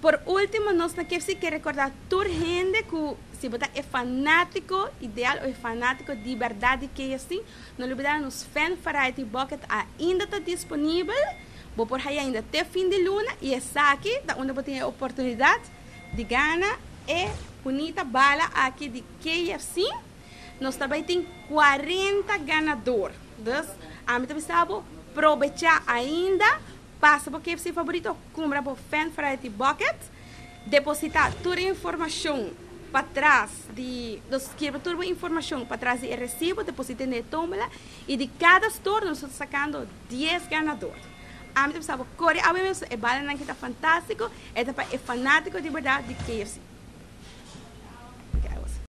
por último, nós na KFC quer recordar toda gente que se você é fanático ideal ou é fanático de verdade de KFC, não olvidar nos Fan Variety Bucket ainda está disponível. Vou por aí ainda até fim de luna e essa aqui, da onde você tem a oportunidade de ganhar é bonita bala aqui de KFC. Nós também tem 40 ganadores. Então, a mim também sabe aproveitar ainda. Passa para o KFC favorito, compra para o Fan Variety Bucket, depositar toda a informação para trás toda a informação para trás do recibo, deposita na tómbola e de cada store nós estamos sacando 10 ganadores. A mim sabe, Coreia, a mim é bala que está fantástico, é fanático de verdade de KFC.